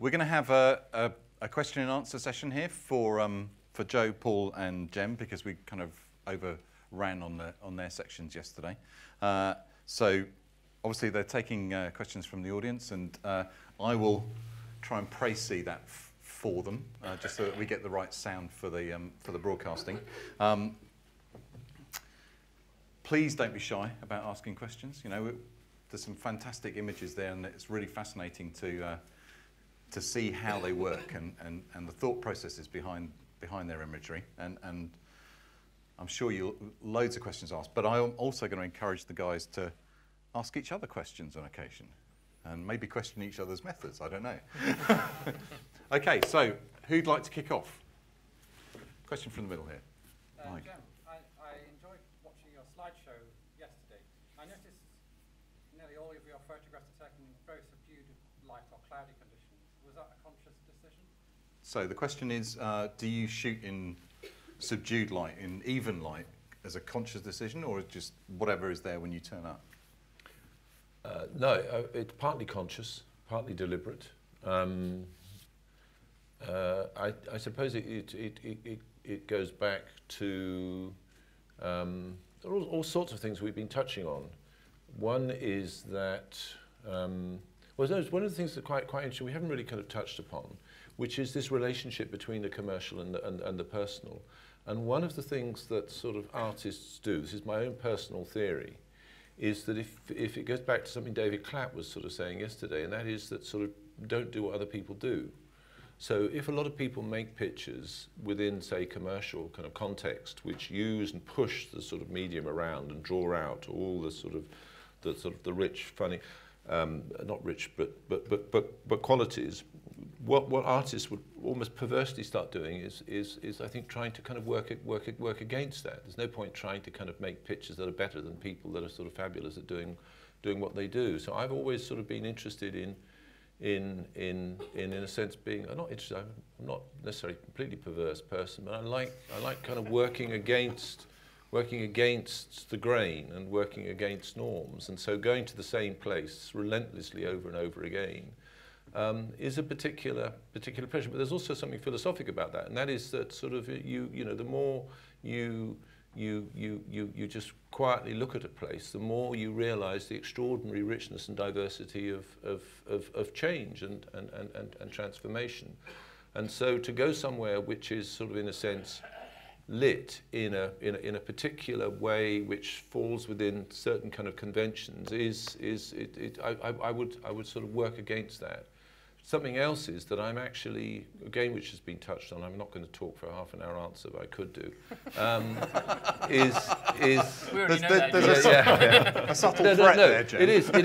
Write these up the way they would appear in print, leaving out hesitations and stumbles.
We're going to have a question and answer session here for Joe, Paul, and Jem, because we kind of overran on their sections yesterday. So obviously they're taking questions from the audience, and I will try and précis that for them, just so that we get the right sound for the broadcasting. Please don't be shy about asking questions. You know, there's some fantastic images there, and it's really fascinating to see how they work and the thought processes behind their imagery. And I'm sure you'll loads of questions asked, but I'm also going to encourage the guys to ask each other questions on occasion, and maybe question each other's methods. I don't know. Okay, so who'd like to kick off? Question from the middle here. Mike. Jem, I enjoyed watching your slideshow yesterday. I noticed nearly all of your photographs are taken in very subdued light or cloudy conditions. Was that a conscious decision? So the question is, do you shoot in subdued light, in even light, as a conscious decision, or just whatever is there when you turn up? No, it's partly conscious, partly deliberate. I suppose it goes back to there are all sorts of things we've been touching on. One is that one of the things that quite interesting we haven't really kind of touched upon, which is this relationship between the commercial and the personal. And one of the things that sort of artists do, this is my own personal theory, is that if it goes back to something David Clapp was sort of saying yesterday, and that is that sort of don't do what other people do. So if a lot of people make pictures within, say, commercial kind of context, which use and push the sort of medium around and draw out all the sort of the rich, funny, not rich, but qualities, what artists would almost perversely start doing is I think trying to kind of work against that. There's no point trying to kind of make pictures that are better than people that are sort of fabulous at doing what they do. So I've always sort of been interested in a sense being, I'm not necessarily a completely perverse person, but I like kind of working against the grain and working against norms, and so going to the same place relentlessly over and over again is a particular pleasure. But there's also something philosophic about that, and that is that sort of you know the more you just quietly look at a place, the more you realise the extraordinary richness and diversity of change and transformation. And so to go somewhere which is sort of in a sense lit in a particular way which falls within certain kind of conventions I would sort of work against that. Something else is that I'm actually, again, which has been touched on, I'm not going to talk for a half an hour answer, but I could do, is we already know that. A subtle threat there, Jim.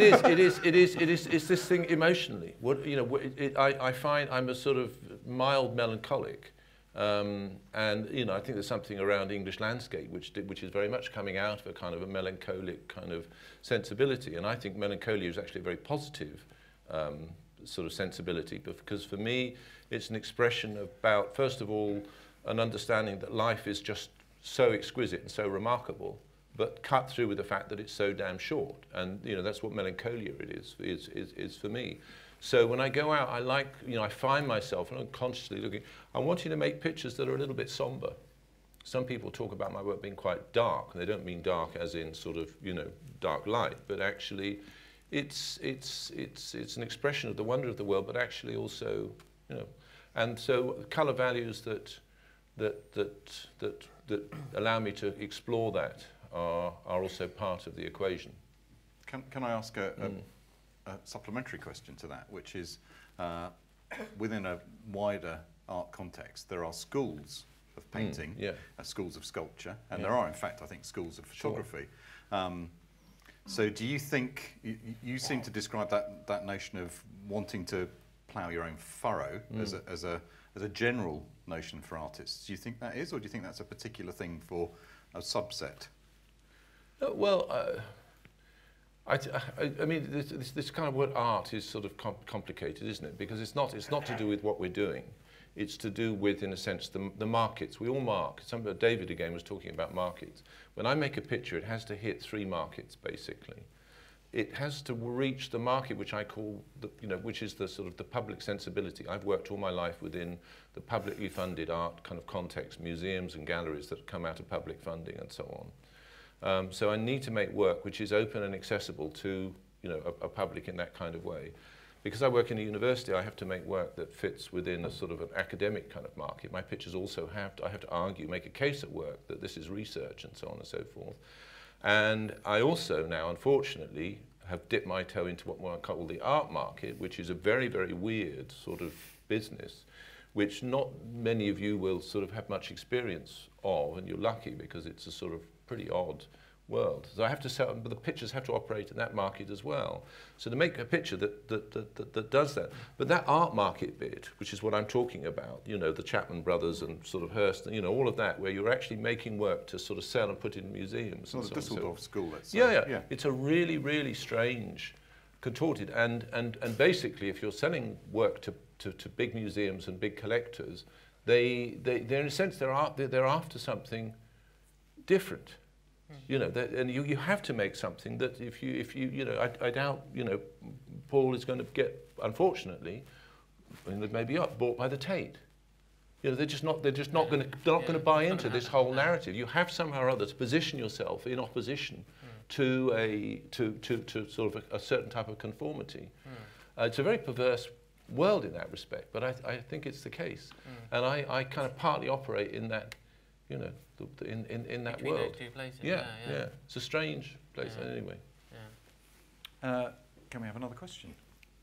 It is this thing emotionally. What, you know, I find I'm a sort of mild melancholic, and you know, I think there's something around English landscape which is very much coming out of a kind of a melancholic kind of sensibility, and I think melancholia is actually a very positive sort of sensibility, because for me it's an expression about, first of all, an understanding that life is just so exquisite and so remarkable, but cut through with the fact that it's so damn short. And you know, that's what melancholia is for me. So when I go out, I like, you know, I find myself, and I'm consciously looking, I'm wanting to make pictures that are a little bit somber. Some people talk about my work being quite dark, and they don't mean dark as in sort of, you know, dark light, but actually it's an expression of the wonder of the world, but actually also, you know, and so colour values that allow me to explore that are also part of the equation. Can I ask a supplementary question to that, which is within a wider art context, there are schools of painting, schools of sculpture, and there are, in fact, I think, schools of photography. Sure. So do you think, you seem to describe that notion of wanting to plough your own furrow as a general notion for artists. Do you think that is, or do you think that's a particular thing for a subset? Well, I mean, this kind of word art is sort of complicated, isn't it? Because it's not to do with what we're doing. It's to do with, in a sense, the markets. We all mark. David again was talking about markets. When I make a picture, it has to hit 3 markets, basically. it has to reach the market, which I call, which is the sort of the public sensibility. I've worked all my life within the publicly funded art kind of context, museums and galleries that come out of public funding and so on. So I need to make work which is open and accessible to, a public in that kind of way. Because I work in a university, I have to make work that fits within a sort of an academic kind of market. My pictures also I have to argue, make a case at work that this is research and so on and so forth. And I also now, unfortunately, have dipped my toe into what I call the art market, which is a very, very weird sort of business, which not many of you will sort of have much experience of, and you're lucky because it's a sort of pretty odd world. So I have to sell, but the pictures have to operate in that market as well. So to make a picture that does that, but that art market bit, which is what I'm talking about, the Chapman brothers and sort of Hearst, all of that, where you're actually making work to sort of sell and put in museums. Well, the Düsseldorf school, let's say. Yeah. It's a really, really strange, contorted, and basically, if you're selling work to big museums and big collectors, they're in a sense they're after something different. And you have to make something that if you I doubt Paul is going to get, unfortunately, maybe bought by the Tate. They're not going to buy into this whole narrative. You have somehow or other to position yourself in opposition to sort of a certain type of conformity. It's a very perverse world in that respect, but I think it's the case, and I kind of partly operate in that. In that Between world. Those two places. Yeah. It's a strange place anyway. Can we have another question?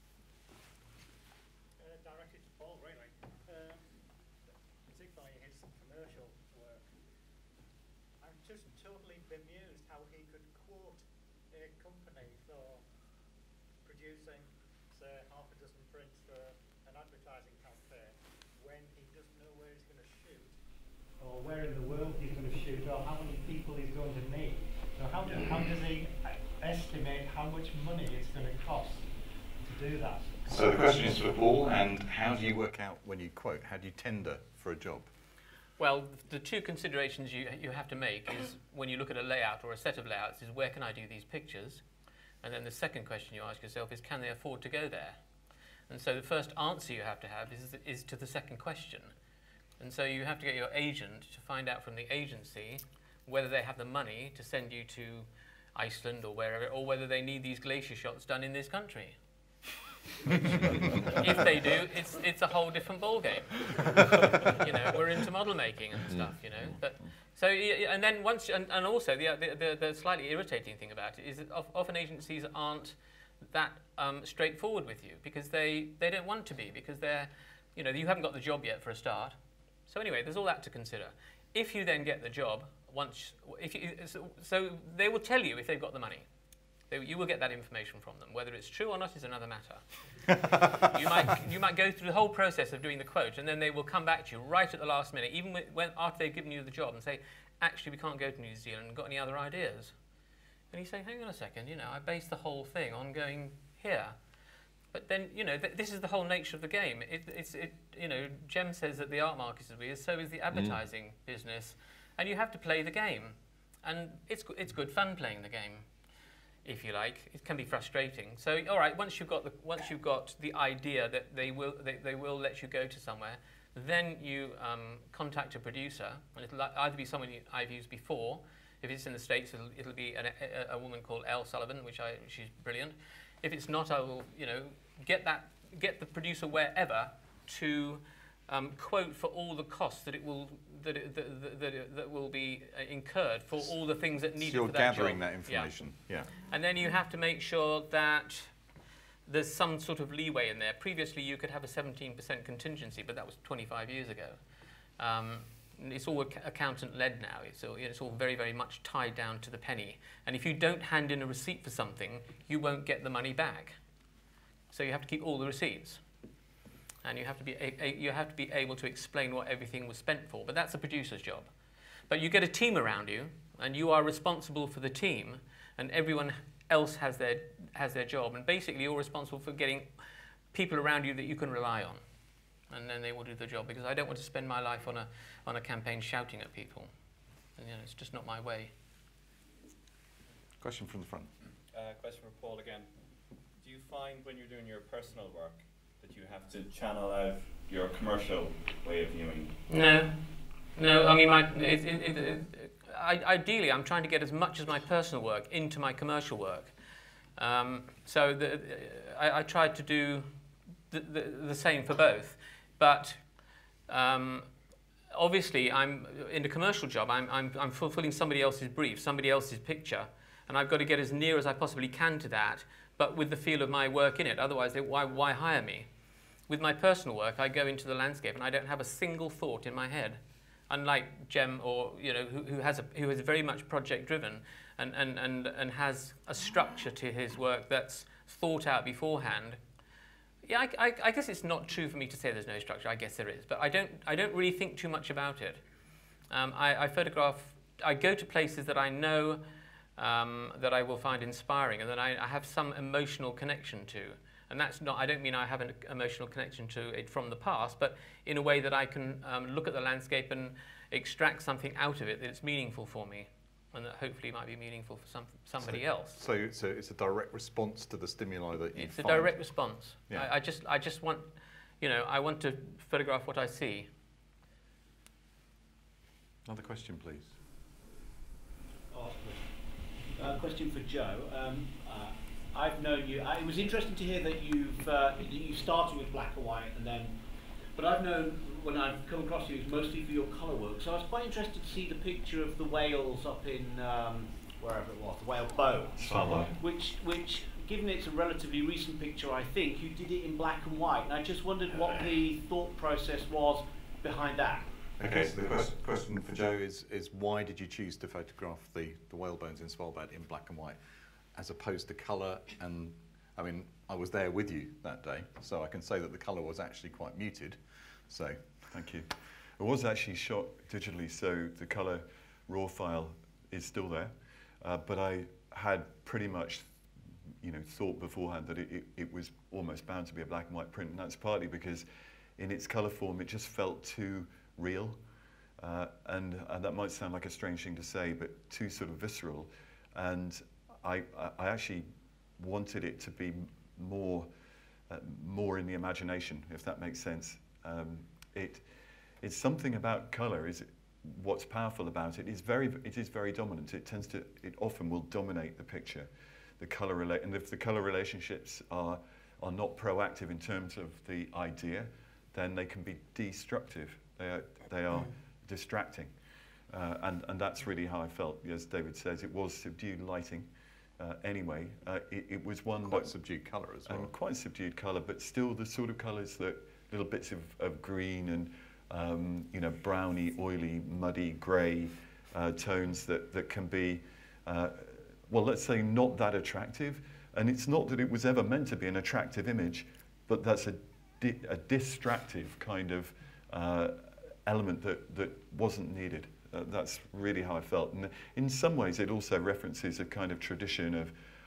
Directed to Paul, really. Particularly his commercial work. I'm just totally bemused how he could quote a company for producing, say, half a dozen prints for an advertising campaign when he doesn't know where he's going to shoot, or where in the world he's going to shoot, or how many people he's going to need. So how does he estimate how much money it's going to cost to do that? So the question is for Paul, and how do you work out when you quote? How do you tender for a job? Well, the two considerations you have to make is when you look at a layout or a set of layouts is where can I do these pictures? And then the second question you ask yourself is can they afford to go there? And so the first answer you have to have is to the second question. And so you have to get your agent to find out from the agency whether they have the money to send you to Iceland or wherever, or whether they need these glacier shots done in this country. If they do, it's a whole different ballgame. We're into model making and stuff, But so, and then once, and also the slightly irritating thing about it is that often agencies aren't that straightforward with you because they don't want to be, because they're, you haven't got the job yet for a start. So anyway, there's all that to consider. If you then get the job, so they will tell you if they've got the money. You will get that information from them. Whether it's true or not is another matter. you might go through the whole process of doing the quote, and then they will come back to you right at the last minute, even after they've given you the job, and say, actually, we can't go to New Zealand. Got any other ideas? And you say, hang on a second, I based the whole thing on going here. But then, this is the whole nature of the game. Jem says that the art market is weird, so is the advertising business. And you have to play the game. And it's good fun playing the game, if you like. It can be frustrating. So, all right, once you've got the idea that they will let you go to somewhere, then you contact a producer, and it'll either be someone I've used before. If it's in the States, it'll be a woman called Elle Sullivan, she's brilliant. If it's not, I will, get the producer wherever to quote for all the costs that will be incurred for all the things that need for that job. So you're gathering that information, yeah. And then you have to make sure that there's some sort of leeway in there. Previously, you could have a 17% contingency, but that was 25 years ago. It's all accountant-led now. It's all very, very much tied down to the penny. And if you don't hand in a receipt for something, you won't get the money back. So you have to keep all the receipts, and you have to be able to explain what everything was spent for. But that's a producer's job. But you get a team around you, and you are responsible for the team, and everyone else has their job. And basically, you're responsible for getting people around you that you can rely on. And then they will do the job, because I don't want to spend my life on a campaign shouting at people. And, it's just not my way. Question from the front. question for Paul again. Do you find when you're doing your personal work that you have to channel out your commercial way of viewing? No. I mean, ideally, I'm trying to get as much as my personal work into my commercial work. So I tried to do the same for both, but obviously, I'm in a commercial job. I'm fulfilling somebody else's brief, somebody else's picture, and I've got to get as near as I possibly can to that, but with the feel of my work in it. Otherwise, why hire me? With my personal work, I go into the landscape and I don't have a single thought in my head. Unlike Jem, or who is very much project driven and has a structure to his work that's thought out beforehand. Yeah, I guess it's not true for me to say there's no structure. I guess there is, but I don't really think too much about it. I photograph. I go to places that I know that I will find inspiring, and that I have some emotional connection to. And that's not. I don't mean I have an emotional connection to it from the past, but in a way that I can look at the landscape and extract something out of it that's meaningful for me, and that hopefully might be meaningful for somebody else. So it's a direct response to the stimuli that you find. It's a direct response. Yeah. I just want, I want to photograph what I see. Another question, please. Question for Joe. I've known you. It was interesting to hear that you started with black and white, but I've known when I've come across you, it's mostly for your colour work. So I was quite interested to see the picture of the whales up in wherever it was, the whale boat, which, given it's a relatively recent picture, I think you did it in black and white, and I just wondered what the thought process was behind that. Okay, so the question for Joe is why did you choose to photograph the whale bones in Svalbard in black and white, as opposed to colour? And I mean, I was there with you that day, so I can say that the colour was actually quite muted. So, thank you. It was actually shot digitally, so the colour raw file is still there, but I had pretty much, thought beforehand that it was almost bound to be a black and white print, and that's partly because in its colour form it just felt too real, and that might sound like a strange thing to say, but too sort of visceral. And I actually wanted it to be more in the imagination, if that makes sense. It's something about colour. What's powerful about it is it is very dominant. It often will dominate the picture. And if the colour relationships are not proactive in terms of the idea, then they can be destructive. They are distracting, and that's really how I felt. As David says, it was subdued lighting. Anyway, it was one quite subdued colour as well. Quite subdued colour, but still the sort of colours that little bits of green and browny, oily, muddy, grey tones that can be, well, let's say not that attractive. And it's not that it was ever meant to be an attractive image, but that's a distractive kind of element that wasn't needed. That's really how I felt. And in some ways, it also references a kind of tradition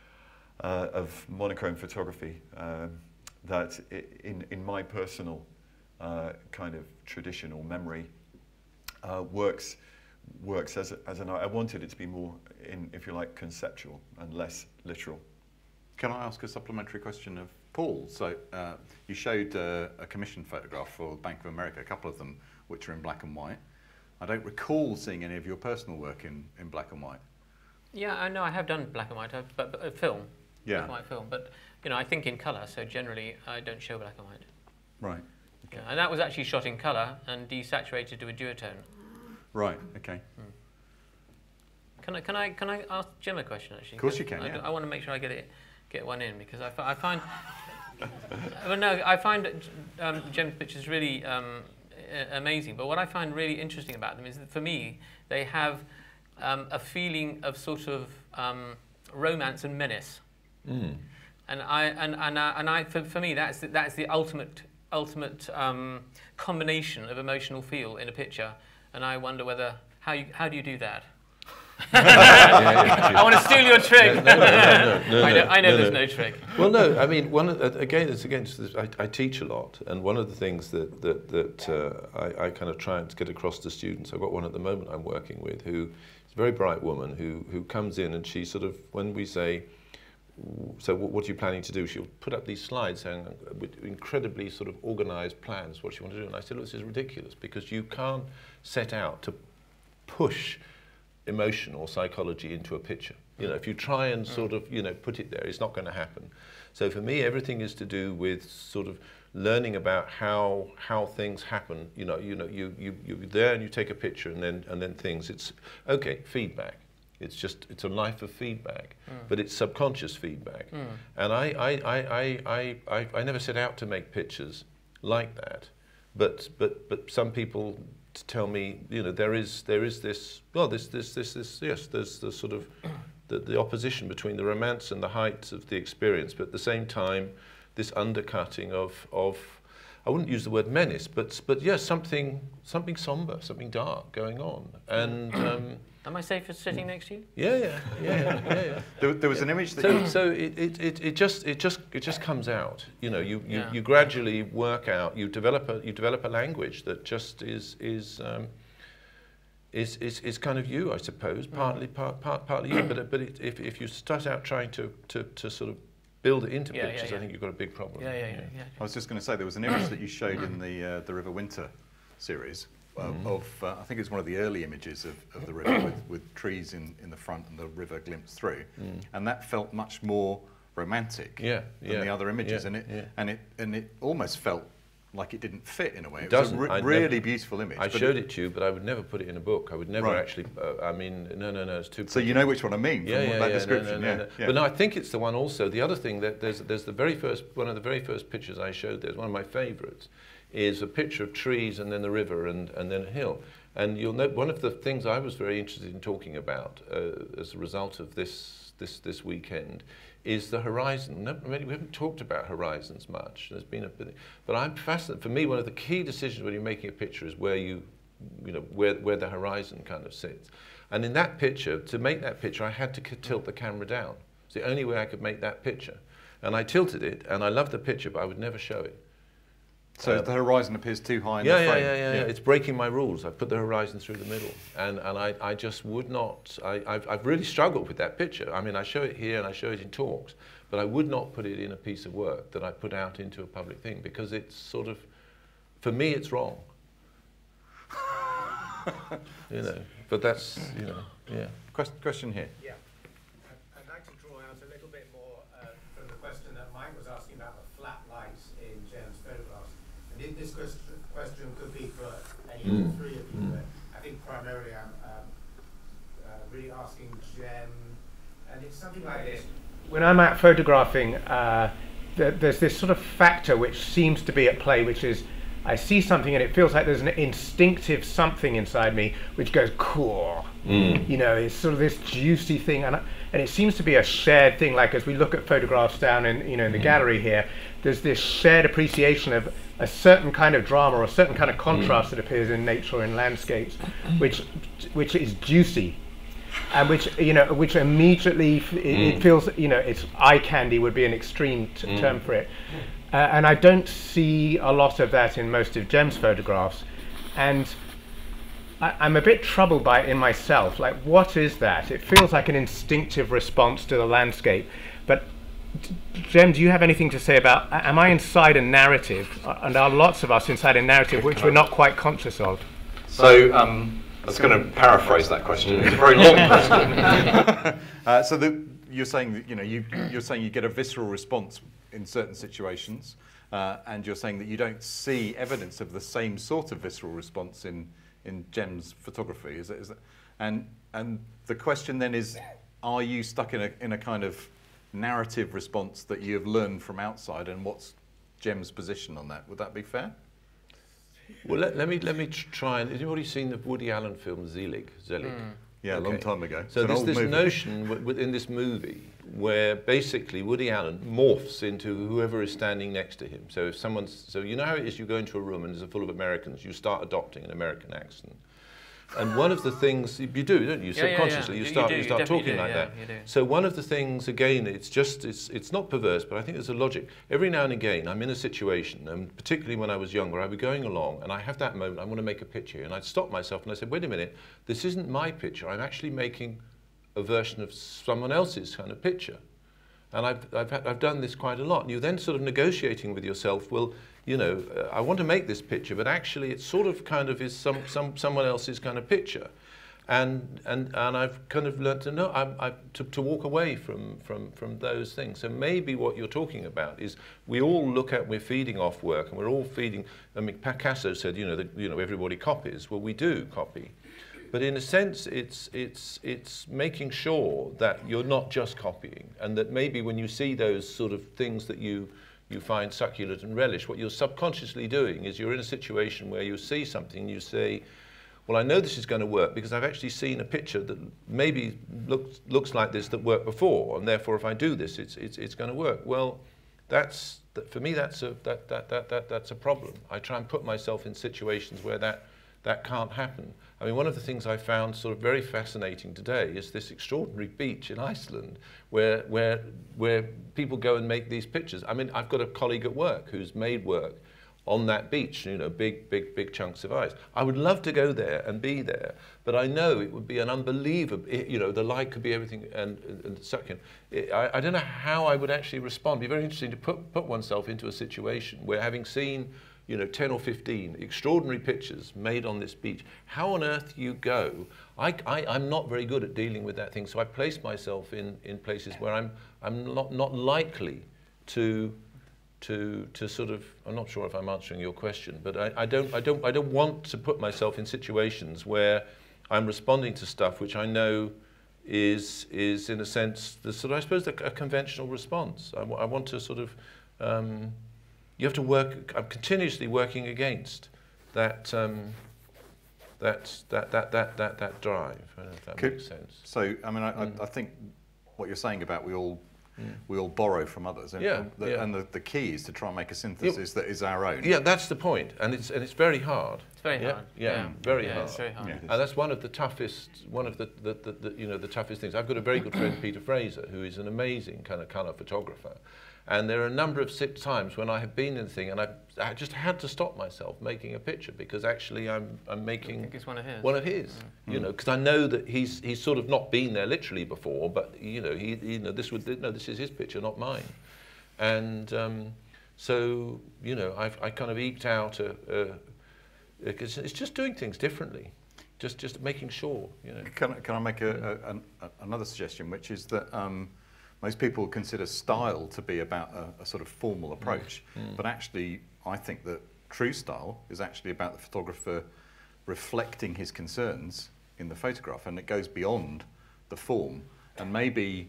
of monochrome photography that in my personal kind of tradition or memory works as an art. I wanted it to be more, if you like, conceptual and less literal. Can I ask a supplementary question of Paul? So you showed a commissioned photograph for Bank of America, a couple of them, which are in black and white. I don't recall seeing any of your personal work in black and white. Yeah, I know I have done black and white, but a film, yeah, black and white film. But I think in colour, so generally I don't show black and white. Right. Okay. Yeah, and that was actually shot in colour and desaturated to a duotone. Right. Okay. Can I ask Jim a question actually? Of course you can. I want to make sure I get one in, because I find well, no, I find Jim's pictures really amazing. But what I find really interesting about them is that for me they have a feeling of sort of romance and menace. Mm. And for me that's the ultimate combination of emotional feel in a picture. And I wonder how do you do that? I want to steal your trick. No, I know there's no trick. Well, no, I mean, I teach a lot, and one of the things that I kind of try to get across to students, I've got one at the moment I'm working with who is a very bright woman who comes in, and she sort of, when we say, so what are you planning to do? She'll put up these slides saying, with incredibly sort of organised plans, what she wants to do. And I said, look, this is ridiculous, because you can't set out to push emotion or psychology into a picture. You know, if you try and sort of, you know, put it there, it's not going to happen. So for me, everything is to do with sort of learning about how things happen. You're there and you take a picture, and then things. It's okay, feedback. It's a life of feedback, but it's subconscious feedback. And I never set out to make pictures like that, but some people tell me, you know, there is this, well, yes, there's the sort of the opposition between the romance and the heights of the experience, but at the same time, this undercutting of I wouldn't use the word menace, but yes, something somber, something dark going on. And am I safe for sitting next to you? Yeah. There was an image that so it just comes out. You know, you gradually work out. You develop a language that just is kind of you, I suppose, partly you. But if you start out trying to sort of build it into pictures, I think you've got a big problem. I was just going to say, there was an image that you showed in the River Winter series of I think it's one of the early images of the river with trees in the front and the river glimpsed through, and that felt much more romantic than the other images, and it almost felt like it didn't fit in a way. It was a really beautiful image. I showed it to you, but I would never put it in a book. I would never actually. I mean, no, it's too. So you know which one I mean from that description. No. But no, I think it's the one also. The other thing that there's the very first one of the very first pictures I showed. There's one of my favourites. Is a picture of trees and then the river and then a hill. And you'll note one of the things I was very interested in talking about as a result of this weekend is the horizon. We haven't talked about horizons much. There's been a bit, but I'm fascinated. For me, one of the key decisions when you're making a picture is where where the horizon kind of sits. And in that picture, to make that picture, I had to tilt the camera down. It's the only way I could make that picture. And I tilted it, and I love the picture, but I would never show it. So the horizon appears too high in the frame. Yeah. It's breaking my rules. I've put the horizon through the middle, and I just would not. I've really struggled with that picture. I mean, I show it here and I show it in talks, but I would not put it in a piece of work that I put out into a public thing, because it's sort of, for me, it's wrong. You know, but that's, you know, yeah. Question here. Yeah, I'd like to draw out a little bit more from the question that Mike was asking about the flat lights in Jem's photographs. And this question could be for any of the three of you, but I think primarily I'm really asking Jem, and it's something like this. When I'm out photographing, there's this sort of factor which seems to be at play, which is I see something and it feels like there's an instinctive something inside me which goes, cool. You know, it's sort of this juicy thing, and it seems to be a shared thing. Like as we look at photographs down in in the gallery here, there's this shared appreciation of a certain kind of drama or a certain kind of contrast that appears in nature or in landscapes, which is juicy, and which immediately it feels, it's eye candy would be an extreme term for it. And I don't see a lot of that in most of Jem's photographs, and I'm a bit troubled by it in myself. Like, what is that? It feels like an instinctive response to the landscape. But Jem, do you have anything to say about, am I inside a narrative? And are lots of us inside a narrative which we're not quite conscious of? So I was going to paraphrase that question. It's a very long question. You're saying that you're saying you get a visceral response in certain situations, and you're saying that you don't see evidence of the same sort of visceral response in Jem's photography. Is that? And the question then is, are you stuck in a kind of narrative response that you have learned from outside, and what's Jem's position on that? Would that be fair? Well, let me try. Has anybody seen the Woody Allen film Zelig? Yeah, a long time ago. So there's this notion within this movie where basically Woody Allen morphs into whoever is standing next to him. So if so you know how it is, you go into a room and it's full of Americans, you start adopting an American accent. And one of the things you do, don't you? Subconsciously, you start talking like that. So one of the things, again, it's not perverse, but I think there's a logic. Every now and again, I'm in a situation, and particularly when I was younger, I'd be going along, and I have that moment, I want to make a picture, and I'd stop myself and I said, wait a minute, this isn't my picture. I'm actually making a version of someone else's kind of picture. And I've done this quite a lot. And you're then sort of negotiating with yourself, well, you know, I want to make this picture, but actually it sort of kind of is someone else's kind of picture. And I've kind of learned to know, to walk away from those things. So maybe what you're talking about is we all look at, we're feeding off work, and we're all feeding, I mean, Picasso said, you know, everybody copies. Well, we do copy. But in a sense, it's making sure that you're not just copying, and that maybe when you see those sort of things that you find succulent and relish, what you're subconsciously doing is you're in a situation where you see something, you say, well, I know this is going to work because I've actually seen a picture that maybe looks like this that worked before, and therefore if I do this, it's going to work. Well, for me that's a problem. I try and put myself in situations where that can't happen. I mean, one of the things I found sort of very fascinating today is this extraordinary beach in Iceland where people go and make these pictures. I mean, I've got a colleague at work who's made work on that beach, you know, big chunks of ice. I would love to go there and be there, but I know it would be an unbelievable, you know, the light could be everything and suck in. I don't know how I would actually respond. It'd be very interesting to put oneself into a situation where, having seen, you know, 10 or 15 extraordinary pictures made on this beach, how on earth you go? I'm not very good at dealing with that thing, so I place myself in places where I'm not likely to sort of, I'm not sure if I'm answering your question, but I don't want to put myself in situations where I'm responding to stuff which I know is in a sense the sort of, I suppose, a conventional response. I want to sort of, you have to work. I'm continuously working against that drive. I don't know if that makes sense. So, I mean, I think what you're saying about we all borrow from others, and, and the key is to try and make a synthesis that is our own. Yeah, that's the point, and it's very hard. It's very hard. Yeah, very hard. It's very hard. Yeah. And that's one of the toughest, you know, the toughest things. I've got a very good friend, Peter Fraser, who is an amazing kind of colour photographer. And there are a number of times when I have been in the thing, and I just had to stop myself making a picture because actually I'm making. I think it's one of his. One of his, you know, because I know that he's sort of not been there literally before, but you know, this is his picture, not mine, and so you know, I kind of eked out it's just doing things differently, just making sure, you know. Can I make another suggestion, which is that. Most people consider style to be about a sort of formal approach, but actually I think that true style is actually about the photographer reflecting his concerns in the photograph, and it goes beyond the form. And maybe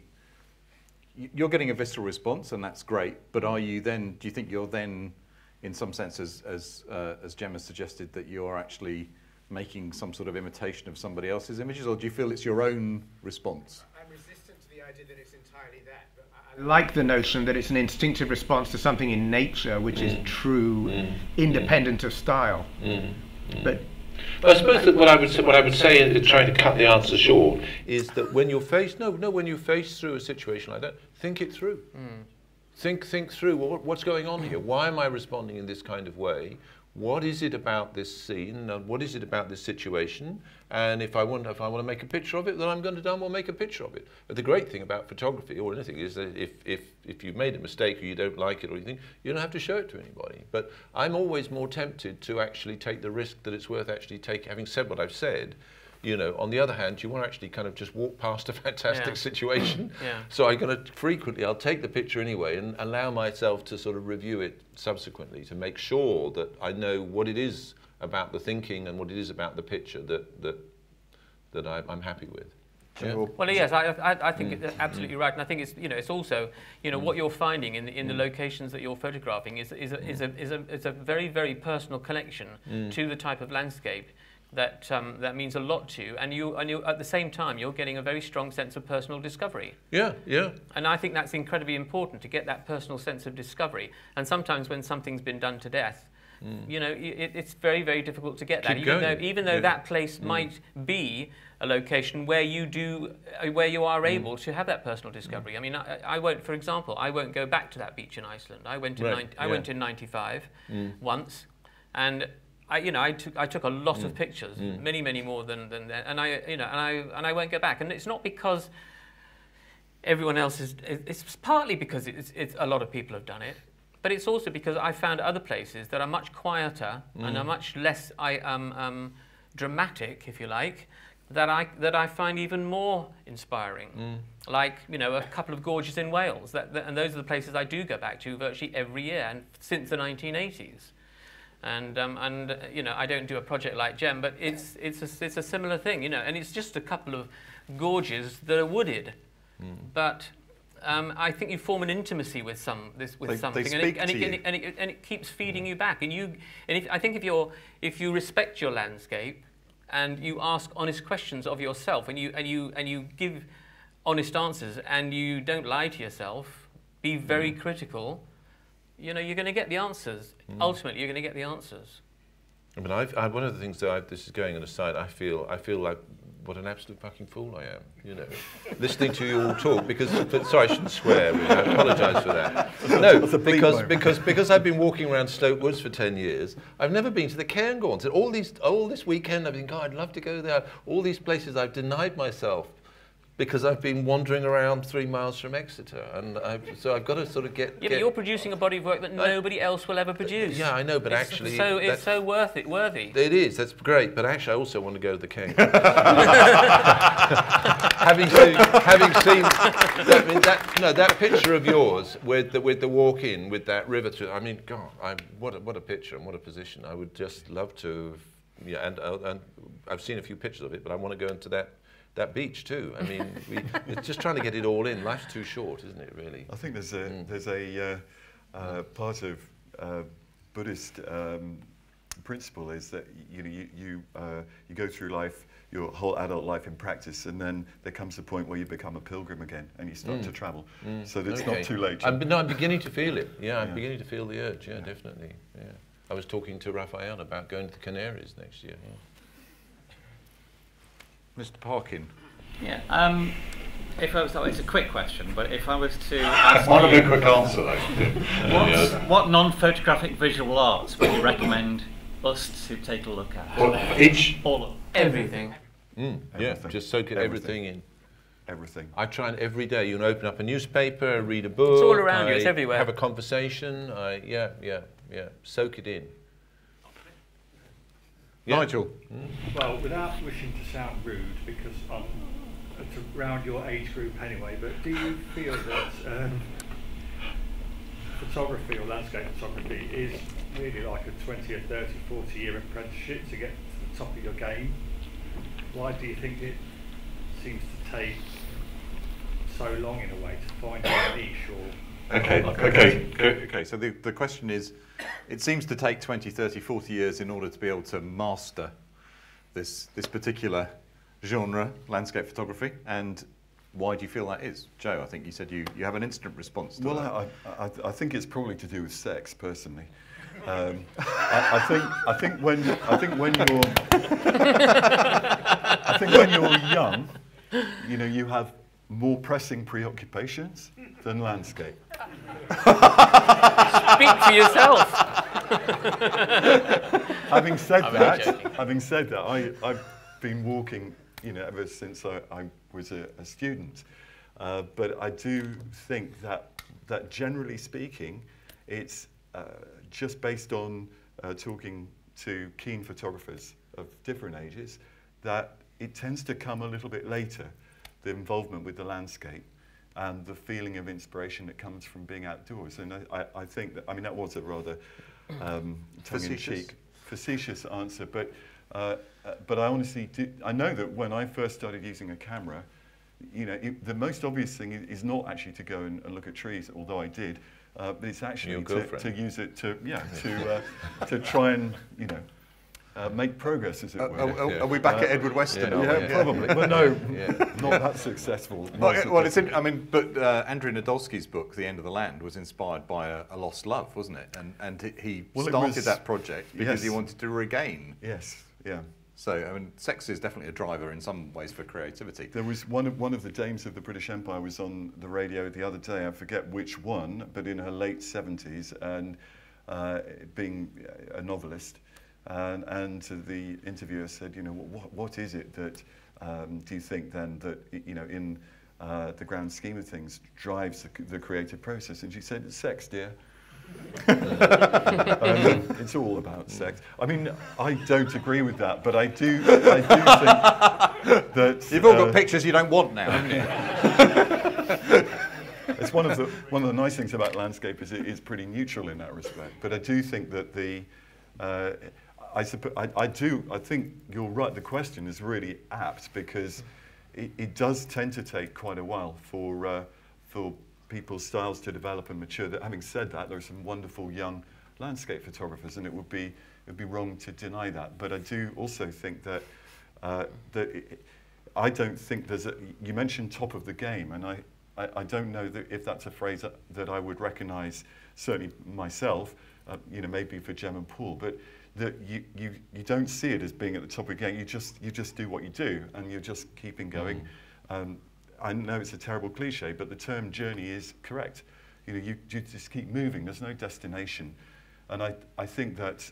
you're getting a visceral response, and that's great, but do you think you're then, in some sense, as Gemma suggested, that you're actually making some sort of imitation of somebody else's images, or do you feel it's your own response? I'm resistant to the idea that it's entirely that. But I like the notion that it's an instinctive response to something in nature which is true, independent of style. But I suppose that what I would say, trying to cut the answer short, is that when you're faced through a situation like that, think it through. Think through what's going on here. Why am I responding in this kind of way? What is it about this scene? And what is it about this situation? And if I want to make a picture of it, then I'm going to damn well make a picture of it. But the great thing about photography or anything is that if you've made a mistake or you don't like it or anything, you don't have to show it to anybody. But I'm always more tempted to actually take the risk that it's worth actually taking. Having said what I've said, you know, on the other hand, you want to actually kind of just walk past a fantastic situation. So I'll take the picture anyway and allow myself to sort of review it subsequently to make sure that I know what it is about the thinking and what it is about the picture that I'm happy with. Yeah. Well, yes, I think it's absolutely right, and I think it's also what you're finding in the locations that you're photographing is a very, very personal connection to the type of landscape that means a lot to you, and you at the same time you're getting a very strong sense of personal discovery. Yeah. And I think that's incredibly important, to get that personal sense of discovery. And sometimes when something's been done to death, it's very, very difficult to get that. Even though that place might be a location where you are able to have that personal discovery. I mean, I won't, for example, I won't go back to that beach in Iceland. I went in '95 once, and I took a lot of pictures, many more than that, and I won't go back. And it's not because everyone else is. It's partly because it's a lot of people have done it, but it's also because I found other places that are much quieter and are much less dramatic, if you like, that I find even more inspiring. Like, you know, a couple of gorges in Wales, and those are the places I do go back to virtually every year, and since the 1980s. And you know, I don't do a project like Gem, but it's a similar thing, you know, and it's just a couple of gorges that are wooded, but I think you form an intimacy with something, and it keeps feeding you back. And I think if you respect your landscape, and you ask honest questions of yourself, and you give honest answers, and you don't lie to yourself, be very critical, you know, you're going to get the answers. Ultimately, you're going to get the answers. I mean, one of the things that this is going on a side, I feel like what an absolute fucking fool I am, you know, listening to you all talk, sorry, I shouldn't swear, really, I apologise for that. No, because I've been walking around Stoke Woods for 10 years, I've never been to the Cairngorms. And all this weekend I've been, God, I'd love to go there. All these places I've denied myself because I've been wandering around 3 miles from Exeter, and so I've got to sort of get... Yeah, but you're producing a body of work that nobody else will ever produce. Yeah, I know, but actually... It's so worthy. It is, that's great, but actually I also want to go to the Cairngorms. having seen that picture of yours with the walk-in, with that river through, I mean, God, what a picture and what a position. I would just love to, yeah, and I've seen a few pictures of it, but I want to go into that beach too. I mean, it's just trying to get it all in. Life's too short, isn't it, really? I think there's a part of Buddhist principle is that you go through life, your whole adult life in practice, and then there comes a point where you become a pilgrim again and you start to travel. So that it's not too late. I'm beginning to feel it. Yeah, I'm beginning to feel the urge. Yeah, definitely. Yeah. I was talking to Raphael about going to the Canaries next year. Yeah. Mr. Parkin. Yeah. If I was, it's a quick question, but if I was to ask you, a quick answer though. What non-photographic visual arts would you recommend us to take a look at? All of them. Everything. Yeah, just soak everything in. Everything. I try and every day. You can open up a newspaper, read a book. It's all around you. It's everywhere. Have a conversation. Yeah. Soak it in. Yeah. Nigel. Well, without wishing to sound rude, because it's around your age group anyway, but do you feel that photography or landscape photography is really like a 20 or 30, 40-year apprenticeship to get to the top of your game? Why do you think it seems to take so long in a way to find your niche? Or Okay, so the question is, it seems to take 20, 30, 40 years in order to be able to master this particular genre, landscape photography, and why do you feel that is? Joe, I think you said you have an instant response to that. Well, I think it's probably to do with sex, personally. I think when you're young, you know, you have more pressing preoccupations than landscape. Speak for yourself. Having said that, I've been walking, you know, ever since I was a student. But I do think that generally speaking, it's just based on talking to keen photographers of different ages, that it tends to come a little bit later, the involvement with the landscape and the feeling of inspiration that comes from being outdoors. And I think that, I mean, that was a rather tongue-in-cheek, facetious answer, but I honestly do. I know that when I first started using a camera, you know, the most obvious thing is not actually to go and look at trees, although I did, but it's actually to use it to try and, you know, make progress, as it were. Are we back at Edward Weston? Yeah, probably. But no, not that successful. But Andrew Nadolsky's book, The End of the Land, was inspired by a lost love, wasn't it? And he started that project because he wanted to regain. Yes, yeah. So, I mean, sex is definitely a driver in some ways for creativity. There was one of the dames of the British Empire was on the radio the other day, I forget which one, but in her late 70s, and being a novelist. And the interviewer said, you know, what is it that do you think then that, you know, in the grand scheme of things, drives the creative process. And she said, "It's sex, dear." It's all about sex. I mean, I don't agree with that, but I do think that you've all got pictures you don't want now, haven't you? It's one of the nice things about landscape is it is pretty neutral in that respect. But I do think that I think you're right. The question is really apt because it does tend to take quite a while for people's styles to develop and mature. Having said that, there are some wonderful young landscape photographers, and it would be wrong to deny that. But I do also think that I don't think there's a. You mentioned top of the game, and I don't know if that's a phrase that I would recognise. Certainly myself, maybe for Jem and Paul, but that you don't see it as being at the top of the game. You just do what you do, and you're just keeping going. I know it's a terrible cliche, but the term journey is correct. You just keep moving. There's no destination, and I think that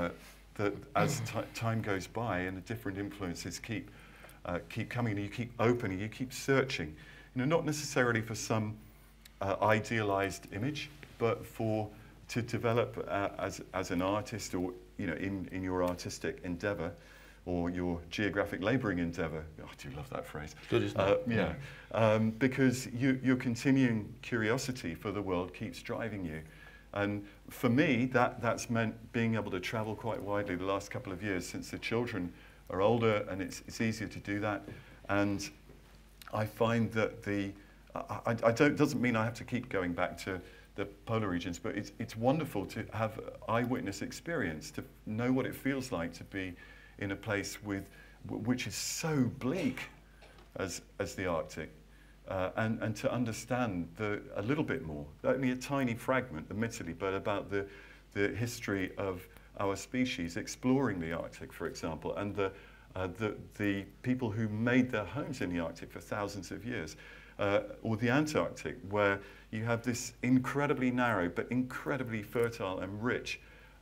as time goes by and the different influences keep coming, and you keep opening, you keep searching. Not necessarily for some idealized image, but to develop as an artist, or in your artistic endeavor, or your geographic labouring endeavour. Oh, I do love that phrase. Good, isn't it? Because your continuing curiosity for the world keeps driving you. And for me, that's meant being able to travel quite widely the last couple of years since the children are older, and it's easier to do that. And I find that doesn't mean I have to keep going back to the polar regions, but it's wonderful to have eyewitness experience, to know what it feels like to be in a place which is so bleak as the Arctic, and to understand a little bit more, only a tiny fragment, admittedly, but about the history of our species exploring the Arctic, for example, and the people who made their homes in the Arctic for thousands of years, or the Antarctic, where you have this incredibly narrow but incredibly fertile and rich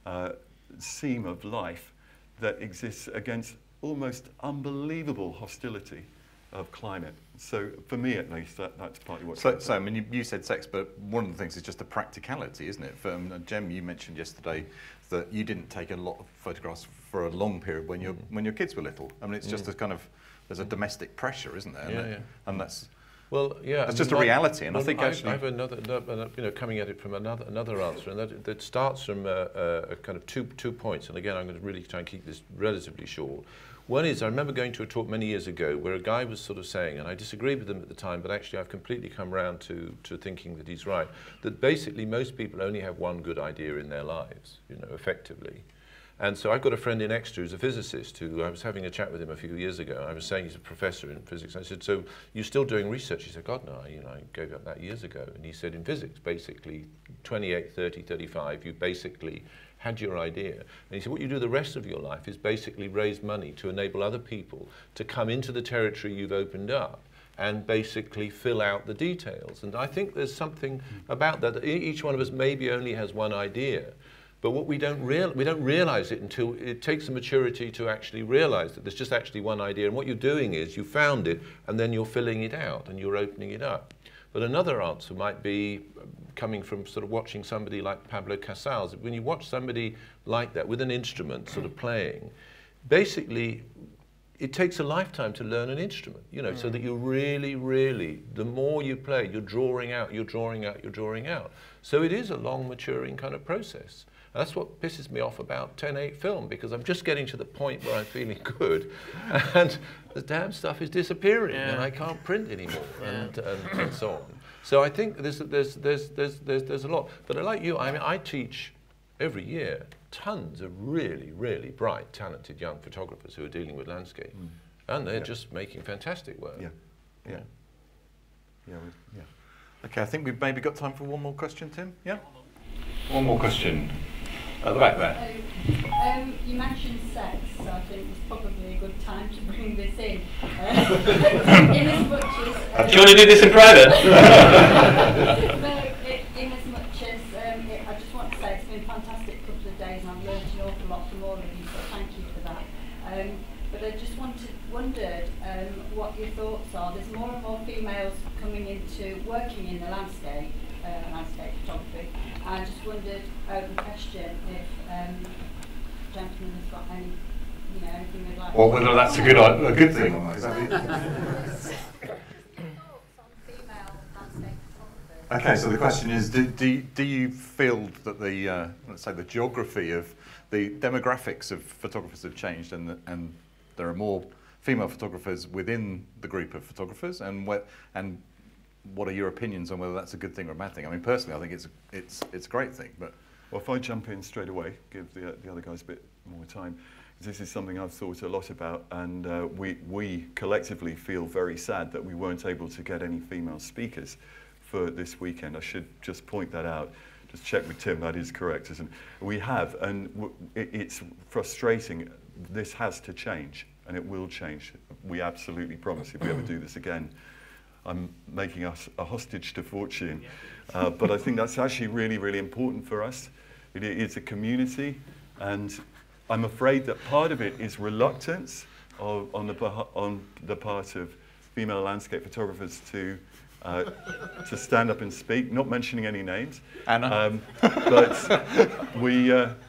seam of life that exists against almost unbelievable hostility of climate. So for me, at least, that's partly what. So I mean, you said sex, but one of the things is just the practicality, isn't it? Jem, you mentioned yesterday that you didn't take a lot of photographs for a long period when your kids were little. I mean, it's just a kind of there's a domestic pressure, isn't there? And that's. Well, yeah, it's just a reality, and I think actually I have another, coming at it from another answer, and that starts from a kind of two points. And again, I'm going to really try and keep this relatively short. One is, I remember going to a talk many years ago where a guy was sort of saying, and I disagreed with him at the time, but actually I've completely come around to thinking that he's right, that basically most people only have one good idea in their lives, effectively. And so I've got a friend in Exeter who's a physicist who I was having a chat with him a few years ago. I was saying he's a professor in physics. I said, so you're still doing research? He said, God, no, I gave up that years ago. And he said, in physics, basically, 28, 30, 35, you basically had your idea. And he said, what you do the rest of your life is basically raise money to enable other people to come into the territory you've opened up and basically fill out the details. And I think there's something about that. Each one of us maybe only has one idea. But what we don't realize it until it takes the maturity to actually realize that there's just actually one idea. And what you're doing is you found it, and then you're filling it out, and you're opening it up. But another answer might be coming from sort of watching somebody like Pablo Casals. When you watch somebody like that with an instrument sort of playing, basically it takes a lifetime to learn an instrument, so that you really, the more you play, you're drawing out, you're drawing out, you're drawing out. So it is a long maturing kind of process. That's what pisses me off about 10:8 film, because I'm just getting to the point where I'm feeling good, and the damn stuff is disappearing, and I can't print anymore, and so on. So I think there's a lot. But like you, I mean, I teach every year tons of really bright, talented young photographers who are dealing with landscape, and they're just making fantastic work. Yeah. Okay, I think we've maybe got time for one more question, Tim. Yeah. One more question. At the back there. You mentioned sex, so I think it's probably a good time to bring this in. In as much as... do you want to do this in private? In as much as, I just want to say it's been a fantastic couple of days, and I've learned an awful lot from all of you, so thank you for that. But I just wondered what your thoughts are. There's more and more females coming into working in the landscape photography. I just wondered, open question, if gentlemen has got any, anything they'd like. Or whether that's a good thing or not. Okay, so the question is, do you feel that the let's say the geography of the demographics of photographers have changed, and there are more female photographers within the group of photographers, and what are your opinions on whether that's a good thing or a bad thing? I mean, personally, I think it's a great thing. But well, if I jump in straight away, give the other guys a bit more time. This is something I've thought a lot about, and we collectively feel very sad that we weren't able to get any female speakers for this weekend. I should just point that out. Just check with Tim, that is correct, isn't it? We have, and it's frustrating. This has to change, and it will change. We absolutely promise. If we ever do this again, I'm making us a hostage to fortune. But I think that's actually really, really important for us. It's a community, and I'm afraid that part of it is reluctance on the part of female landscape photographers to stand up and speak, not mentioning any names. Anna. But we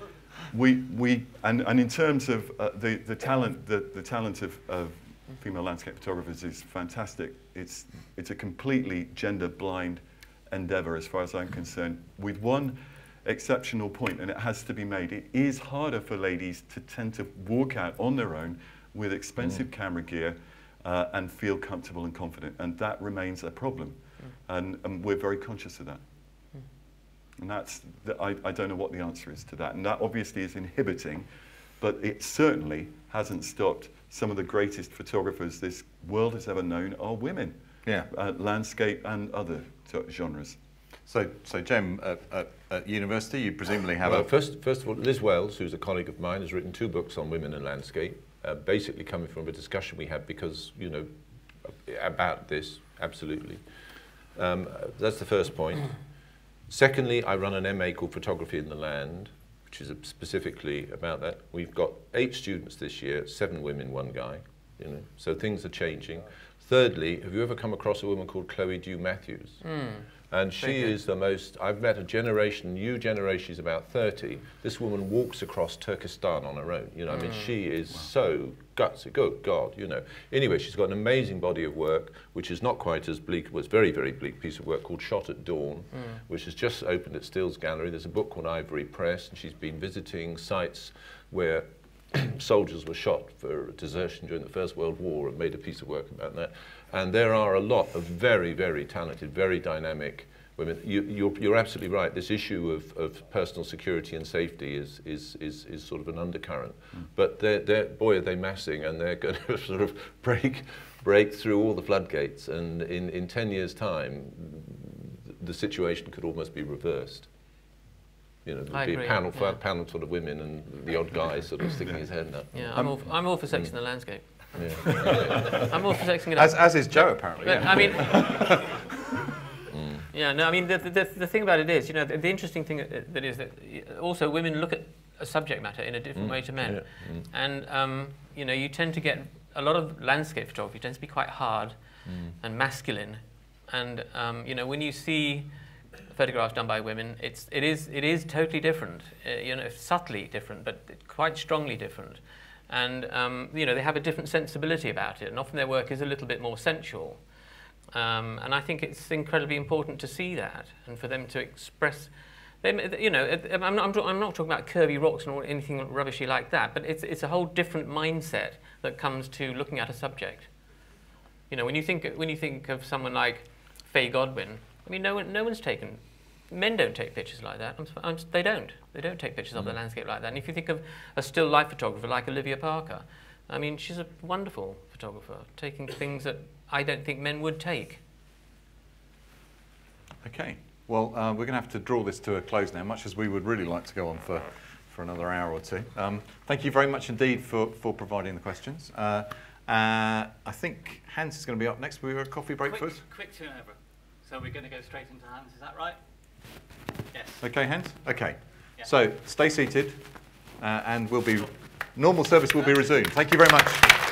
and in terms of the talent of female landscape photographers is fantastic. It's a completely gender blind endeavor as far as I'm concerned, with one exceptional point, and it has to be made. It is harder for ladies to tend to walk out on their own with expensive camera gear and feel comfortable and confident, and that remains a problem, and we're very conscious of that. And I don't know what the answer is to that, and that obviously is inhibiting, but it certainly hasn't stopped some of the greatest photographers this world has ever known are women. Yeah. Landscape and other genres. So Jem, at university, you presumably have First of all, Liz Wells, who's a colleague of mine, has written 2 books on women and landscape, basically coming from a discussion we had because, about this, absolutely. That's the first point. Secondly, I run an MA called Photography in the Land, which is specifically about that. We've got 8 students this year, 7 women, 1 guy, so things are changing. Thirdly, have you ever come across a woman called Chloe Dew Matthews? And she is the most, I've met a new generation, she's about 30. This woman walks across Turkestan on her own, I mean, she is so gutsy, good God, Anyway, she's got an amazing body of work, which is not quite as bleak, was very, very bleak piece of work called Shot at Dawn, which has just opened at Stills Gallery. There's a book called Ivory Press, and she's been visiting sites where soldiers were shot for desertion during the First World War and made a piece of work about that. And there are a lot of very, very talented, very dynamic women. You're absolutely right. This issue of personal security and safety is sort of an undercurrent. But boy, are they massing, and they're going to sort of break through all the floodgates. And in 10 years' time, the situation could almost be reversed. There'd be a panel full of women and the odd guy sort of sticking his head up. Yeah, I'm all for sex in the landscape. Yeah. I'm all for sex in as is Joe, apparently. Yeah. I mean, yeah, no, I mean, the thing about it is, the interesting thing that is that also women look at a subject matter in a different way to men. And, you tend to get, a lot of landscape photography tends to be quite hard and masculine. And, when you see photographs done by women, it is totally different, subtly different, but quite strongly different. And, they have a different sensibility about it, and often their work is a little bit more sensual. And I think it's incredibly important to see that, and for them to express, I'm not talking about curvy rocks or anything rubbishy like that, but it's a whole different mindset that comes to looking at a subject. When you think of someone like Faye Godwin, I mean, no one's taken. Men don't take pictures like that. They don't. They don't take pictures of the landscape like that. And if you think of a still life photographer like Olivia Parker, I mean, she's a wonderful photographer, taking things that I don't think men would take. Okay. Well, we're going to have to draw this to a close now, much as we would really like to go on for another hour or two. Thank you very much indeed for providing the questions. I think Hans is going to be up next. We have a coffee break first. Quick turnover. So we're going to go straight into Hans, is that right? Yes. Okay, Hans? Okay. Yeah. So stay seated and normal service will be resumed. Thank you very much.